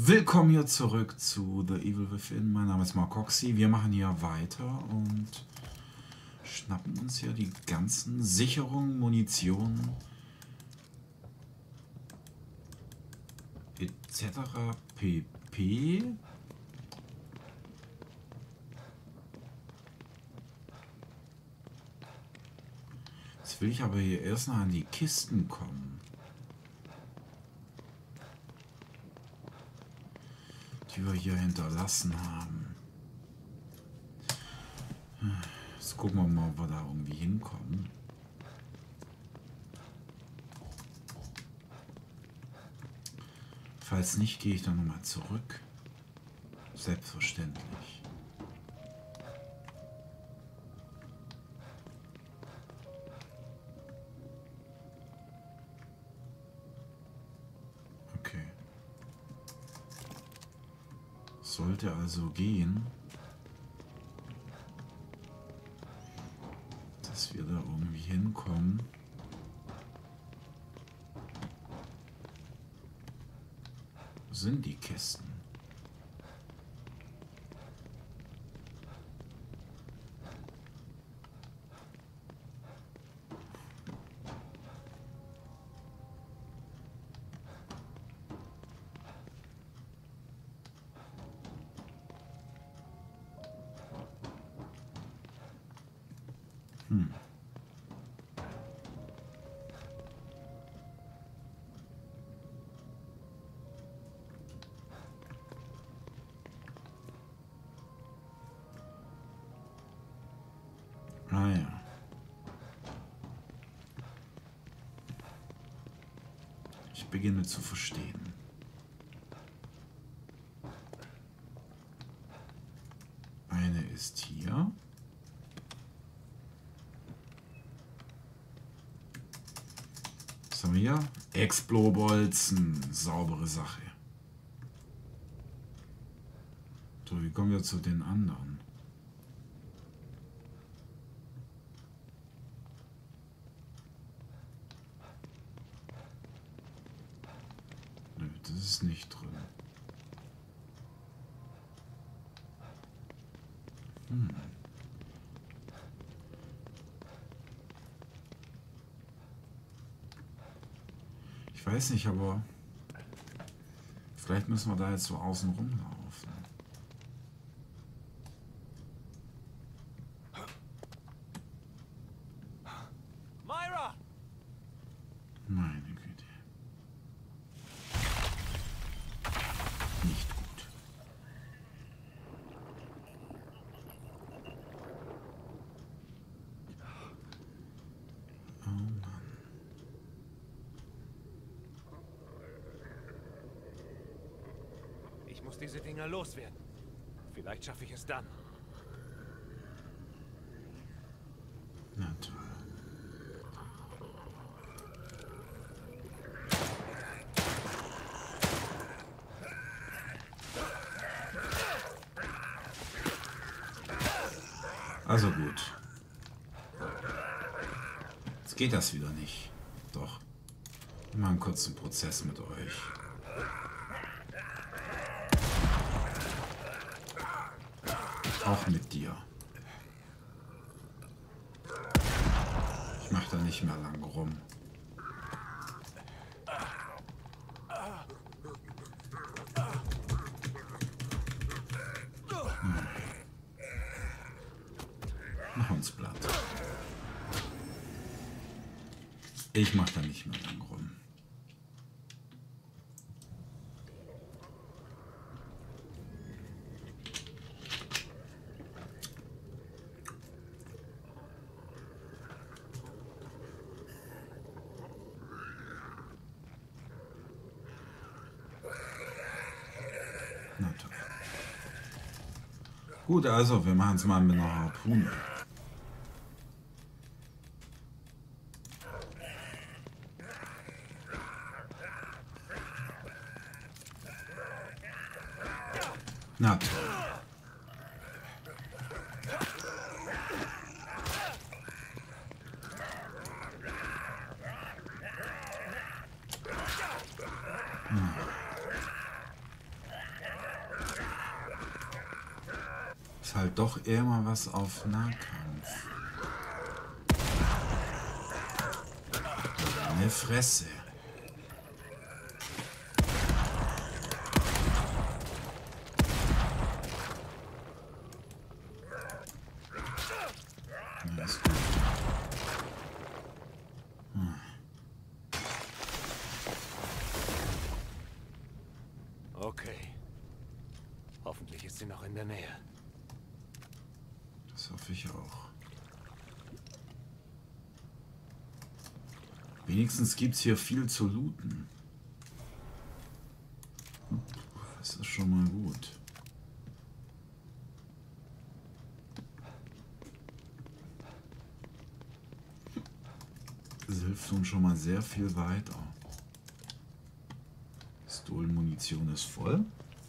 Willkommen hier zurück zu The Evil Within. Mein Name ist Mark Coxey. Wir machen hier weiter und schnappen uns hier die ganzen Sicherungen, Munition etc. pp. Jetzt will ich aber hier erst noch an die Kisten kommen, die wir hier hinterlassen haben. Jetzt gucken wir mal, ob wir da irgendwie hinkommen. Falls nicht, gehe ich dann nochmal zurück. Selbstverständlich. Okay. Sollte also gehen, dass wir da irgendwie hinkommen. Wo sind die Kisten? Ah ja. Ich beginne zu verstehen. Eine ist hier. Was haben wir hier? Explobolzen. Saubere Sache. So, wie kommen wir zu den anderen? Nö, das ist nicht drin. Ich weiß nicht, aber vielleicht müssen wir da jetzt so außen rumlaufen. Myra! Meine Güte. Nicht gut. Oh Mann. Ich muss diese Dinger loswerden. Vielleicht schaffe ich es dann. Na toll. Also gut. Jetzt geht das wieder nicht. Doch. Mal einen kurzen Prozess mit euch. Auch mit dir. Ich mach da nicht mehr lang rum. Mach uns platt. Ich mach da nicht mehr lang rum. Na toll. Gut, also wir machen es mal mit einer Harpune. Na toll. Ist halt doch eher mal was auf Nahkampf. Eine Fresse. Ja, ist gut. Okay. Hoffentlich ist sie noch in der Nähe. Das hoffe ich auch. Wenigstens gibt es hier viel zu looten. Das ist schon mal gut. Das hilft uns schon mal sehr viel weiter. Pistolenmunition ist voll.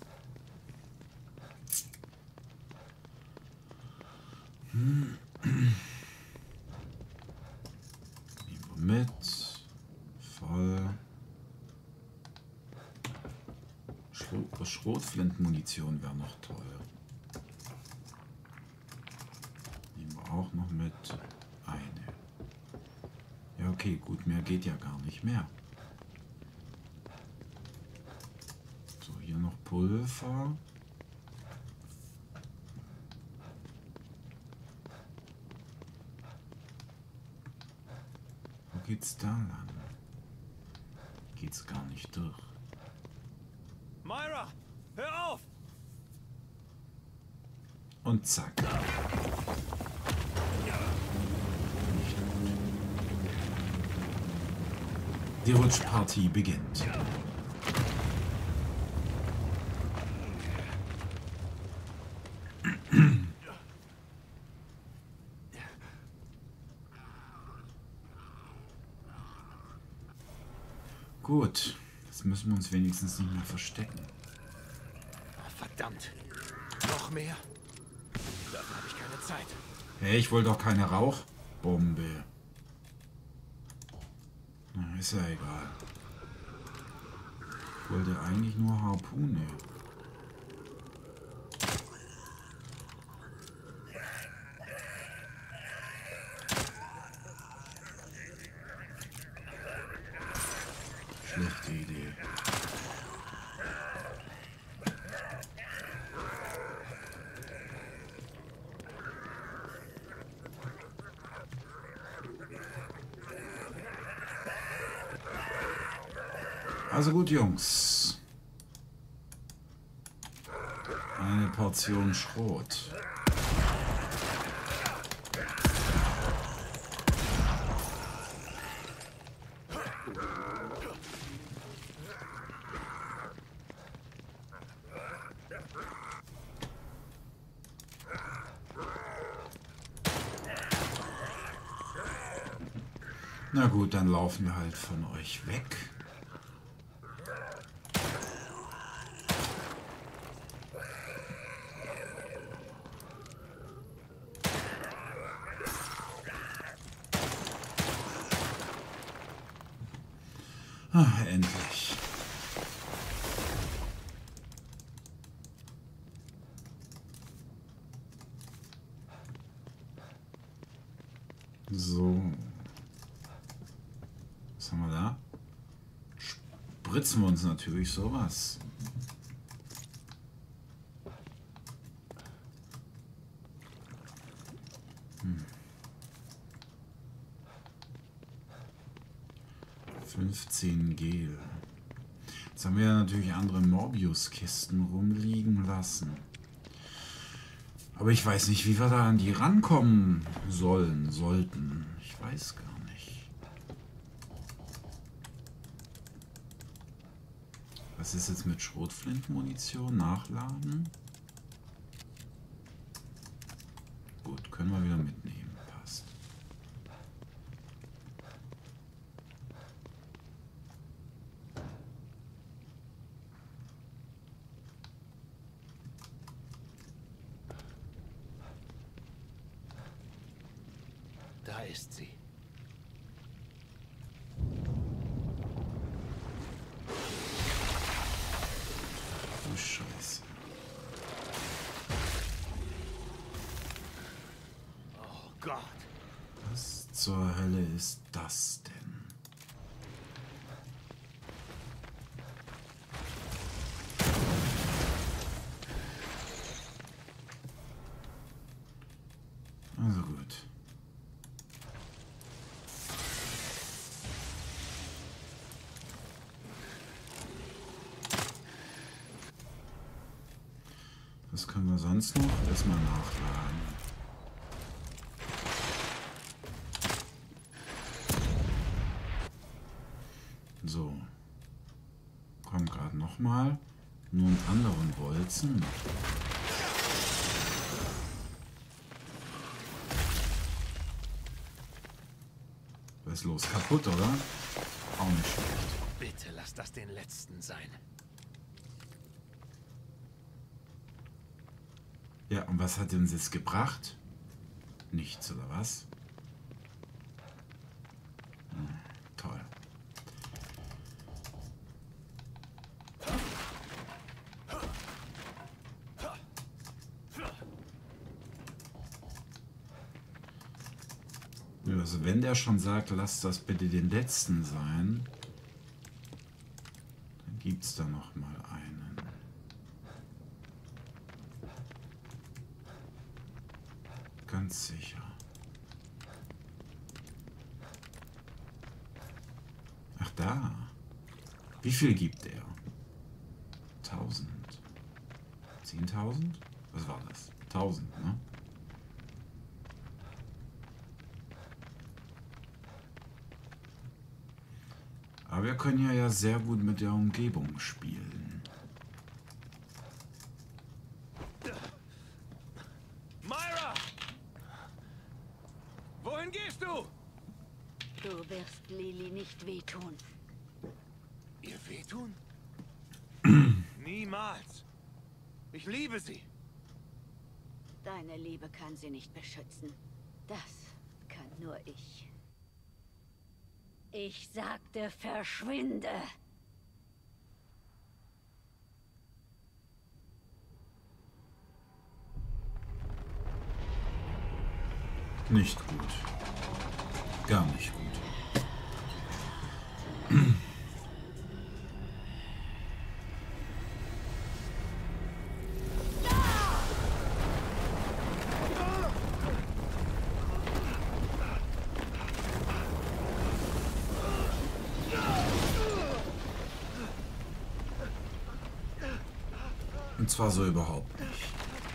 Nehmen wir mit. Voll. Schrotflintenmunition wäre noch toll. Nehmen wir auch noch mit. Eine. Ja, okay, gut, mehr geht ja gar nicht mehr. So, hier noch Pulver. Wo geht's da lang? Geht's gar nicht durch. Myra, hör auf! Und zack. Nicht gut. Die Rutschpartie beginnt. Gut, jetzt müssen wir uns wenigstens nicht mehr verstecken. Verdammt! Noch mehr? Dafür habe ich keine Zeit. Hey, ich wollte doch keine Rauchbombe. Na, ist ja egal. Ich wollte eigentlich nur Harpune. Schlechte Idee. Also gut, Jungs. Eine Portion Schrot. Na gut, dann laufen wir halt von euch weg. Ah, endlich. So. Was haben wir da? Spritzen wir uns natürlich sowas. Hm. 15 Gel. Jetzt haben wir ja natürlich andere Morbius-Kisten rumliegen lassen. Aber ich weiß nicht, wie wir da an die rankommen sollten. Ich weiß gar nicht. Was ist jetzt mit Schrotflintenmunition? Nachladen? Gut, können wir wieder mitnehmen. Passt. Da ist sie. Du Scheiße. Gott. Was zur Hölle ist das denn? Also gut. Was können wir sonst noch? Erstmal nachladen. So. Kommt gerade nochmal. Nur mit anderen Bolzen. Was ist los? Kaputt, oder? Auch nicht schlecht. Bitte lass das den letzten sein. Ja, und was hat uns jetzt gebracht? Nichts, oder was? Toll. Ja, also wenn der schon sagt, lass das bitte den letzten sein, dann gibt es da noch mal einen. Ganz sicher. Ach da. Wie viel gibt er? 1000. 10.000? Was war das? 1000, ne? Aber wir können ja sehr gut mit der Umgebung spielen. Myra! Wohin gehst du? Du wirst Lily nicht wehtun. Ihr wehtun? Niemals. Ich liebe sie. Deine Liebe kann sie nicht beschützen. Das kann nur ich. Ich sagte, verschwinde! Nicht gut. Gar nicht gut. Und zwar so überhaupt nicht.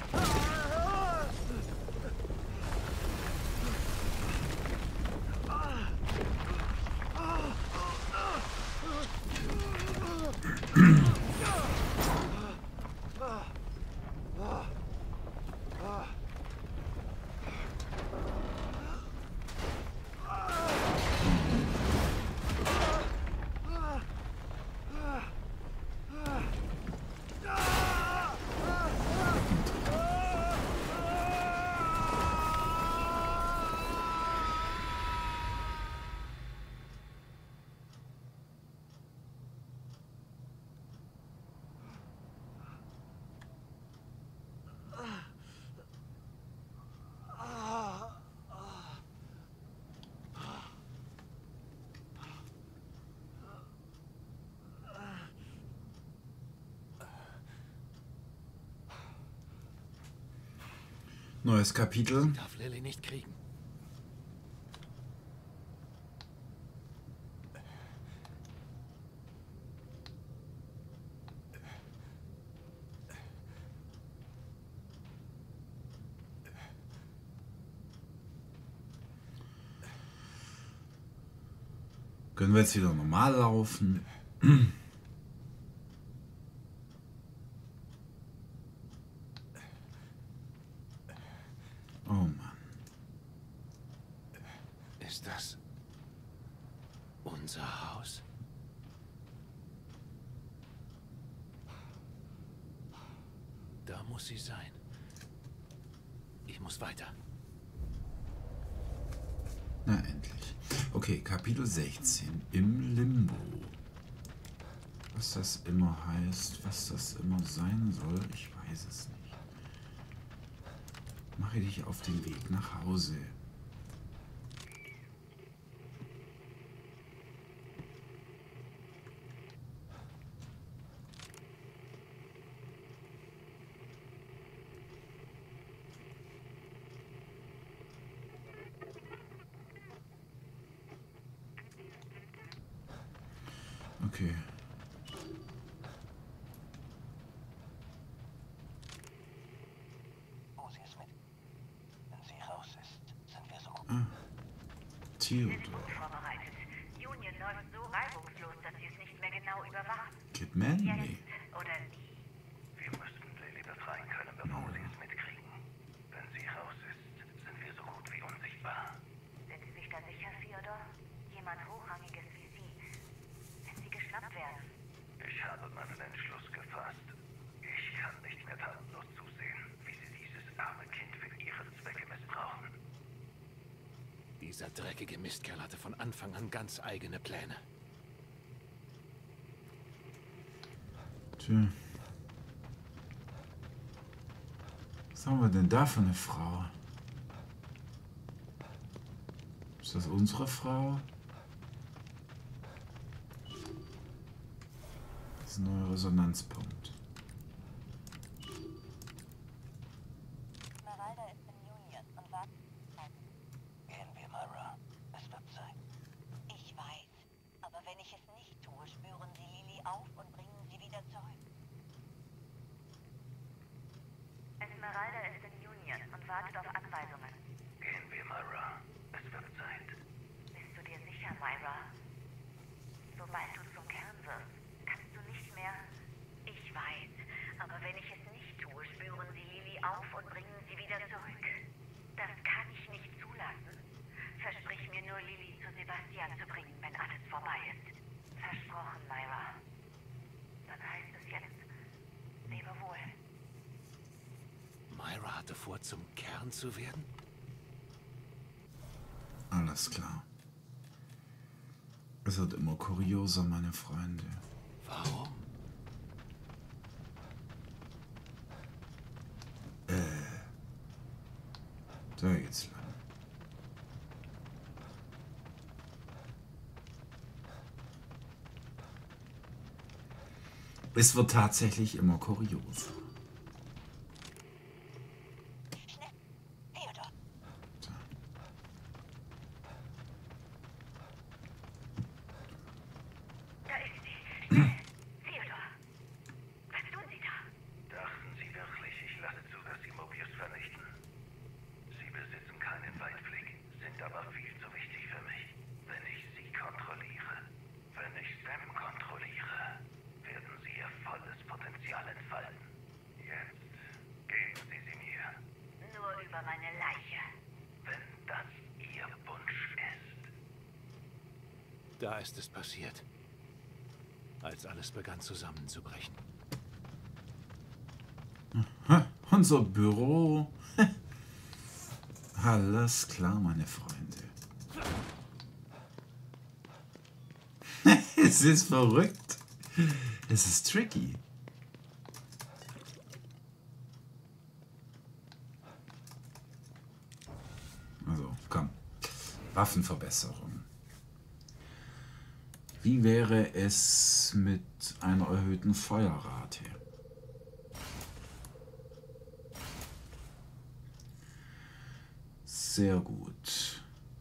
Neues Kapitel. Ich darf Lily nicht kriegen. Können wir jetzt wieder normal laufen? Oh Mann. Ist das unser Haus? Da muss sie sein. Ich muss weiter. Na endlich. Okay, Kapitel 16. Im Limbo. Was das immer heißt, was das immer sein soll, ich weiß es nicht. Mache dich auf den Weg nach Hause. Okay. Uzi ist mit. Wenn sie raus ist, sind wir so gut. Theodor. Vorbereitet. Union läuft so reibungslos, dass sie es nicht mehr genau überwachen. Kid Manley. Jetzt oder nie. Wir müssten Lily befreien können, bevor sie es mitkriegen. Wenn sie raus ist, sind wir so gut wie unsichtbar. Sind Sie sich da sicher, Theodor? Jemand Hochrangiges wie Sie. Wenn Sie geschnappt werden. Ich habe meinen Entschluss gefasst. Ich kann nicht mehr tatenlos zusehen, wie sie dieses arme Kind für ihre Zwecke missbrauchen. Dieser dreckige Mistkerl hatte von Anfang an ganz eigene Pläne. Tja. Was haben wir denn da für eine Frau? Ist das unsere Frau? Das ist ein neuer Resonanzpunkt. Esmeralda ist in Union und wartet. Gehen wir, Myra. Es wird Zeit. Ich weiß. Aber wenn ich es nicht tue, spüren sie Lily auf und bringen sie wieder zurück. Esmeralda ist in Union und wartet auf Anweisungen. Gehen wir, Myra. Es wird Zeit. Bist du dir sicher, Myra? Sobald du zum Kern wirst, kannst du nicht mehr... Ich weiß, aber wenn ich es nicht tue, spüren sie Lily auf und bringen sie wieder zurück. Das kann ich nicht zulassen. Versprich mir nur, Lily zu Sebastian zu bringen, wenn alles vorbei ist. Versprochen, Myra. Dann heißt es jetzt, lebe wohl. Myra hatte vor, zum Kern zu werden? Alles klar. Es wird immer kurioser, meine Freunde. Warum? Da geht's lang. Es wird tatsächlich immer kurioser. Schnell! Theodor! Da ist sie. Schnell! Theodor! Was tun Sie da? Dachten Sie wirklich, ich lasse zu, dass Sie Mobius vernichten? Sie besitzen keinen Weitblick, sind aber viel zu wichtig für mich. Wenn ich Sie kontrolliere, wenn ich Sam kontrolliere, werden Sie Ihr volles Potenzial entfalten. Jetzt geben Sie sie mir, Nur über meine Leiche. wenn das Ihr Wunsch ist. Da ist es passiert. Als alles begann zusammenzubrechen. Ha, unser Büro. Alles klar, meine Freunde. Es ist verrückt. Es ist tricky. Also, komm. Waffenverbesserung. Wie wäre es mit einer erhöhten Feuerrate? Sehr gut.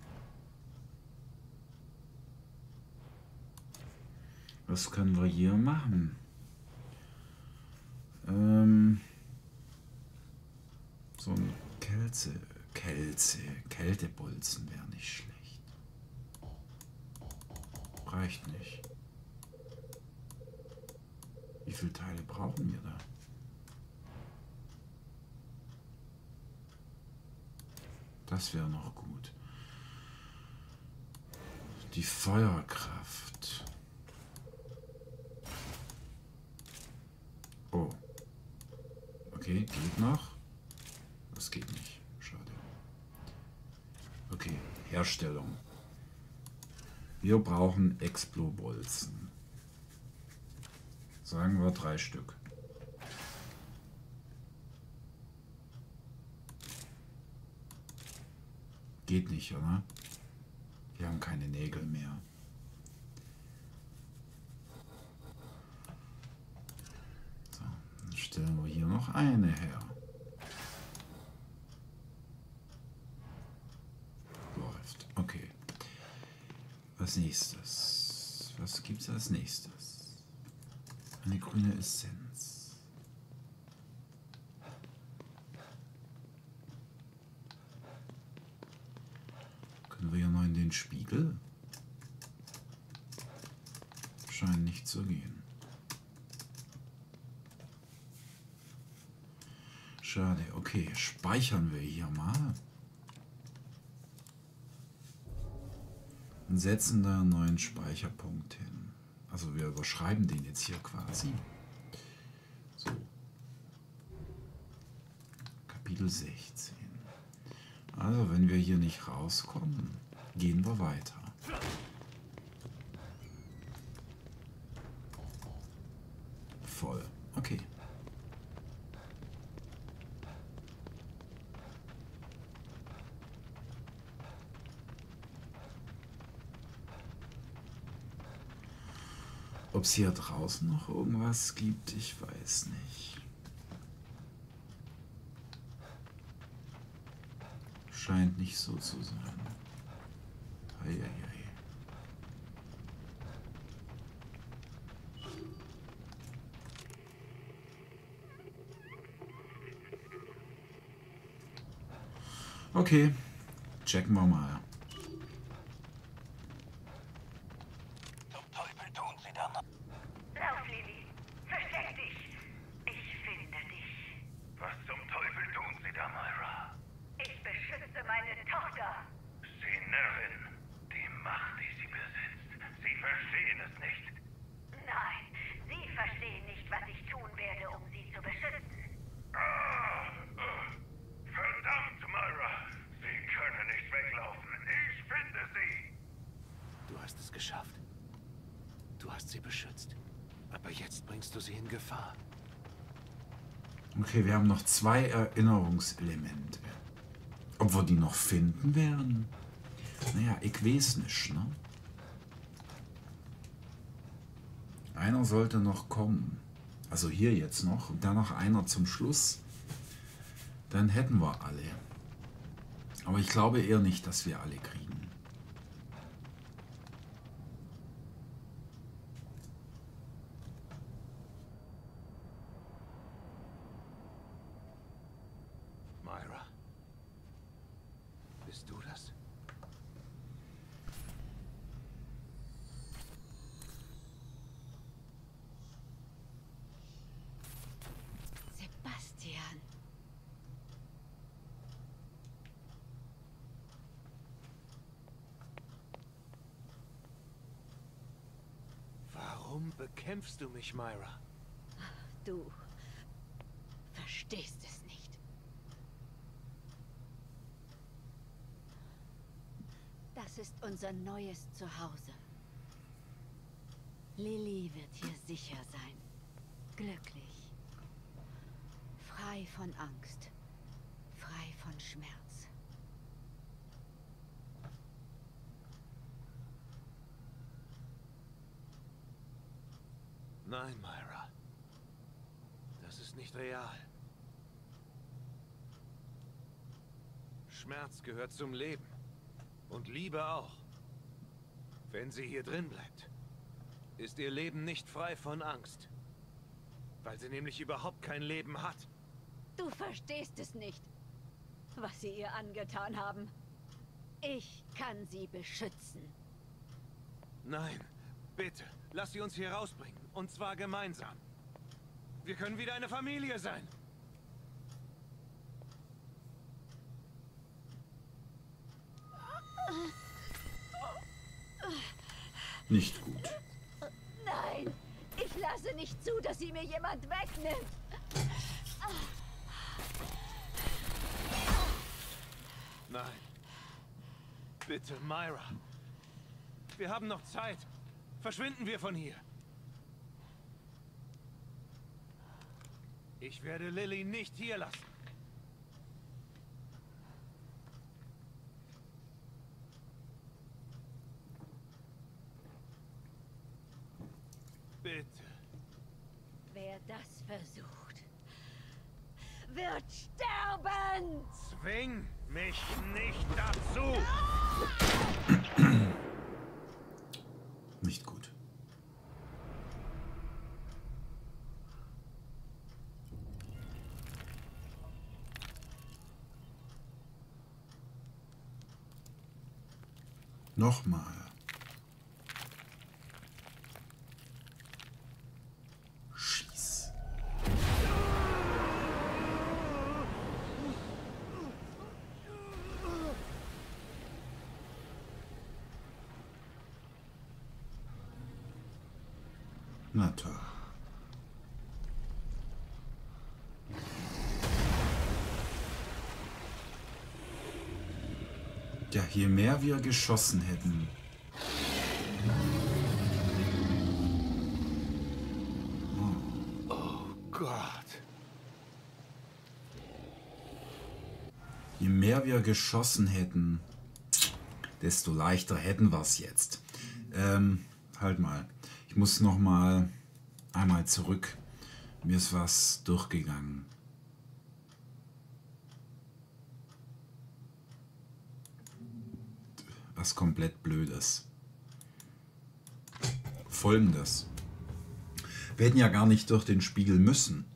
Was können wir hier machen? So ein Kältebolzen wäre nicht schlecht. Reicht nicht. Wie viele Teile brauchen wir da? Das wäre noch gut. Die Feuerkraft. Oh. Okay, geht noch. Das geht nicht. Schade. Okay, Herstellung. Wir brauchen Explobolzen. Sagen wir 3 Stück. Geht nicht, oder? Wir haben keine Nägel mehr. So, dann stellen wir hier noch eine her. Läuft. Okay. Was nächstes? Was gibt's als nächstes? Eine grüne Essenz. Können wir ja noch in den Spiegel? Scheint nicht zu gehen. Schade, okay, speichern wir hier mal. Und setzen da einen neuen Speicherpunkt hin. Also wir überschreiben den jetzt hier quasi. So. Kapitel 16. Also wenn wir hier nicht rauskommen, gehen wir weiter. Voll. Okay. Ob es hier draußen noch irgendwas gibt, ich weiß nicht. Scheint nicht so zu sein. Eieiei. Okay, checken wir mal. Zum Teufel tun Sie da mal. Lauf, Lilly. Versteck dich. Ich finde dich. Was zum Teufel tun Sie da, Myra? Ich beschütze meine Tochter. Sie Närrin. Die Macht, die sie besitzt. Sie verstehen es nicht. Nein, Sie verstehen nicht, was ich tun werde, um sie zu beschützen. Verdammt, Myra. Sie können nicht weglaufen. Ich finde sie. Du hast es geschafft. Du hast sie beschützt. Aber jetzt bringst du sie in Gefahr. Okay, wir haben noch 2 Erinnerungselemente. Ob wir die noch finden werden? Naja, ich weiß nicht, ne? Einer sollte noch kommen. Also hier jetzt noch. Und dann noch einer zum Schluss. Dann hätten wir alle. Aber ich glaube eher nicht, dass wir alle kriegen. Myra. Bist du das? Sebastian. Warum bekämpfst du mich, Myra? Du verstehst es nicht. Das ist unser neues Zuhause. Lilly wird hier sicher sein. Glücklich. Frei von Angst. Frei von Schmerz. Nein, Myra. Das ist nicht real. Schmerz gehört zum Leben. Und Liebe auch. Wenn sie hier drin bleibt, ist ihr Leben nicht frei von Angst. Weil sie nämlich überhaupt kein Leben hat. Du verstehst es nicht, was sie ihr angetan haben. Ich kann sie beschützen. Nein, bitte, lass sie uns hier rausbringen. Und zwar gemeinsam. Wir können wieder eine Familie sein. Nicht gut. Nein, ich lasse nicht zu, dass sie mir jemand wegnimmt. Nein. Bitte, Myra. Wir haben noch Zeit. Verschwinden wir von hier. Ich werde Lilly nicht hier lassen. Bitte. Wer das versucht, wird sterben! Zwing mich nicht dazu! Nicht gut. Nochmal. Schieß. Na toll. Ja, je mehr wir geschossen hätten. Oh Gott. Je mehr wir geschossen hätten, desto leichter hätten wir es jetzt. Halt mal. Ich muss noch mal einmal zurück. Mir ist was durchgegangen. Was komplett Blödes. Folgendes. Wir hätten ja gar nicht durch den Spiegel müssen.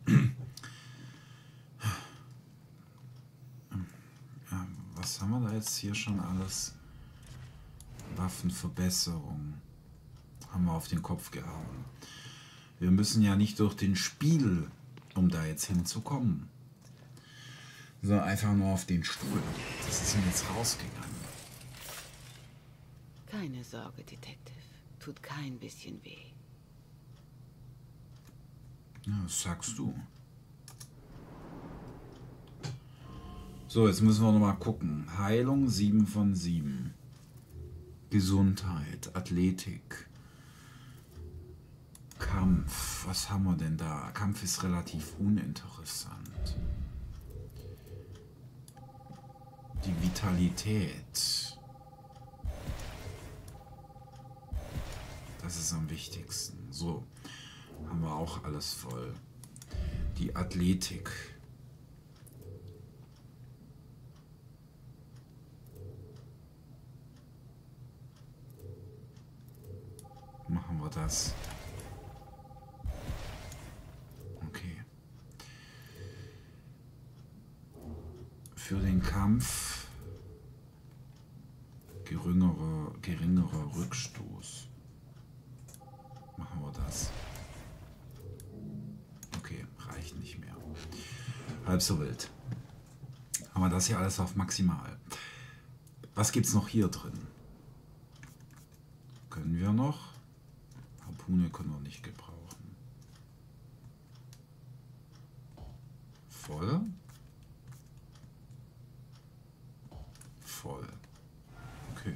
Ja, was haben wir da jetzt hier schon alles? Waffenverbesserung. Haben wir auf den Kopf gehauen. Wir müssen ja nicht durch den Spiegel, um da jetzt hinzukommen. Sondern einfach nur auf den Stuhl. Das ist mir jetzt rausgegangen. Keine Sorge, Detective. Tut kein bisschen weh. Ja, das sagst du. So, jetzt müssen wir noch mal gucken. Heilung 7 von 7. Gesundheit, Athletik. Kampf. Was haben wir denn da? Kampf ist relativ uninteressant. Die Vitalität. Das ist am wichtigsten. So, haben wir auch alles voll. Die Athletik. Machen wir das. Okay. Für den Kampf geringerer Rückstoß. Machen wir das. Okay, reicht nicht mehr. Halb so wild. Haben wir das hier alles auf maximal. Was gibt's noch hier drin? Können wir noch? Harpune können wir nicht gebrauchen. Voll? Voll. Okay.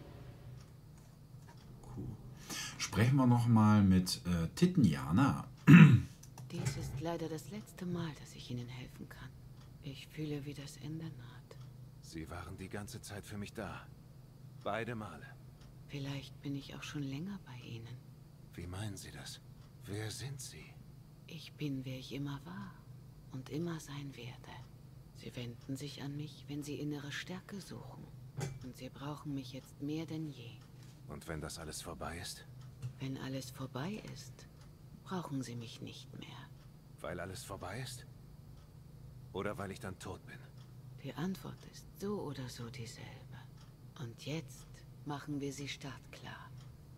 Cool. Sprechen wir noch mal mit Tittenjana. Dies ist leider das letzte Mal, dass ich Ihnen helfen kann. Ich fühle, wie das Ende naht. Sie waren die ganze Zeit für mich da. Beide Male. Vielleicht bin ich auch schon länger bei Ihnen. Wie meinen Sie das? Wer sind Sie? Ich bin, wer ich immer war und immer sein werde. Sie wenden sich an mich, wenn Sie innere Stärke suchen. Und Sie brauchen mich jetzt mehr denn je. Und wenn das alles vorbei ist? Wenn alles vorbei ist, brauchen Sie mich nicht mehr. Weil alles vorbei ist? Oder weil ich dann tot bin? Die Antwort ist so oder so dieselbe. Und jetzt machen wir sie startklar.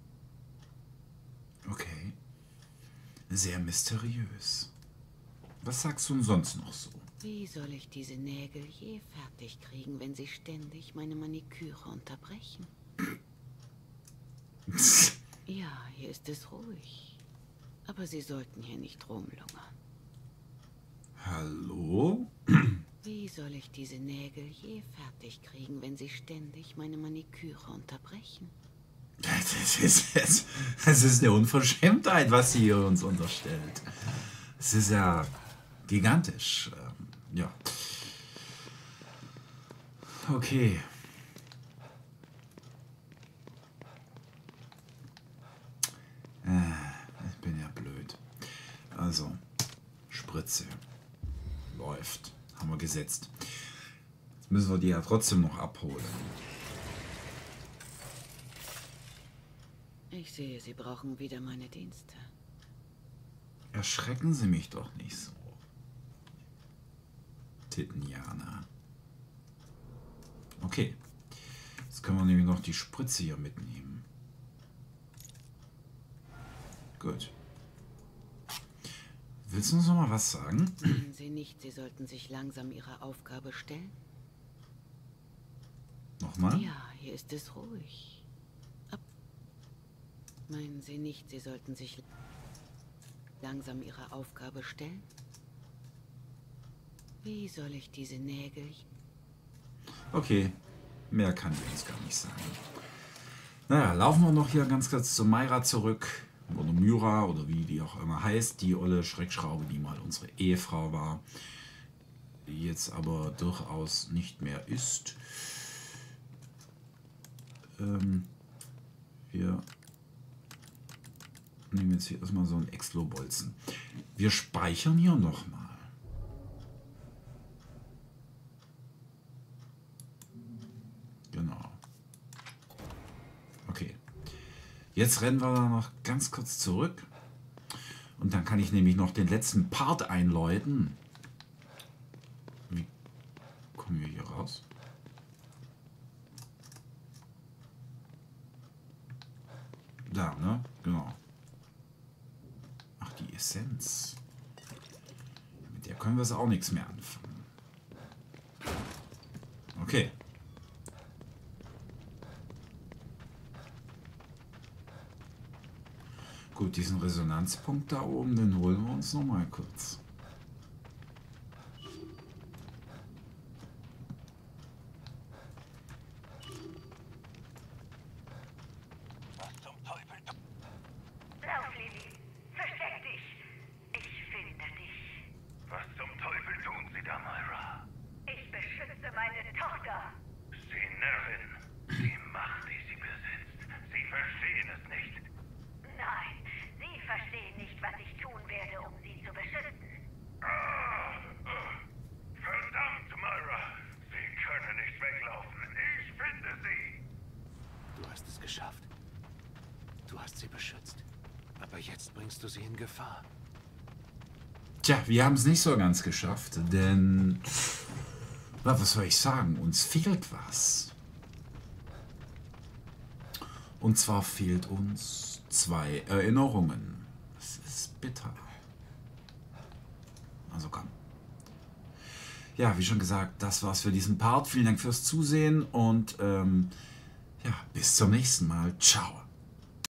Okay. Sehr mysteriös. Was sagst du denn sonst noch so? Wie soll ich diese Nägel je fertig kriegen, wenn sie ständig meine Maniküre unterbrechen? Ja, hier ist es ruhig. Aber Sie sollten hier nicht rumlungern. Hallo? Wie soll ich diese Nägel je fertig kriegen, wenn sie ständig meine Maniküre unterbrechen? Das ist eine Unverschämtheit, was sie hier uns unterstellt. Es ist ja gigantisch. Ja. Okay. Ich bin ja blöd. Also, Spritze. Läuft. Haben wir gesetzt. Jetzt müssen wir die ja trotzdem noch abholen. Ich sehe, Sie brauchen wieder meine Dienste. Erschrecken Sie mich doch nicht so. Tittenjana. Okay. Jetzt können wir nämlich noch die Spritze hier mitnehmen. Gut. Willst du uns noch mal was sagen? Meinen Sie nicht, Sie sollten sich langsam Ihrer Aufgabe stellen? Nochmal? Ja, hier ist es ruhig. Meinen Sie nicht, Sie sollten sich langsam Ihrer Aufgabe stellen? Wie soll ich diese Nägel... Okay, mehr kann ich jetzt gar nicht sagen. Naja, laufen wir noch hier ganz kurz zu Myra zurück. Oder Myra, oder wie die auch immer heißt. Die olle Schreckschraube, die mal unsere Ehefrau war. Jetzt aber durchaus nicht mehr ist. Wir nehmen jetzt hier erstmal so einen Exlo-Bolzen. Wir speichern hier nochmal. Genau. Okay. Jetzt rennen wir da noch ganz kurz zurück. Und dann kann ich nämlich noch den letzten Part einläuten. Wie kommen wir hier raus? Da, ne? Genau. Ach, die Essenz. Mit der können wir es auch nichts mehr anfangen. Okay. Gut, diesen Resonanzpunkt da oben, den holen wir uns noch mal kurz. Was zum Teufel? Lauf, Lily. Versteck dich. Ich finde dich. Was zum Teufel tun Sie da, Myra? Ich beschütze meine Tochter. Sie Närrin. Die Macht, die Sie besitzt. Sie verstehen es nicht. Nein, Sie verstehen nicht, was ich tun werde, um Sie zu beschützen. Verdammt, Myra. Sie können nicht weglaufen. Ich finde Sie. Du hast es geschafft. Du hast sie beschützt. Aber jetzt bringst du sie in Gefahr. Tja, wir haben es nicht so ganz geschafft, denn... Na, was soll ich sagen? Uns fehlt was. Und zwar fehlt uns 2 Erinnerungen. Das ist bitter. Also komm. Ja, wie schon gesagt, das war's für diesen Part. Vielen Dank fürs Zusehen und ja, bis zum nächsten Mal. Ciao.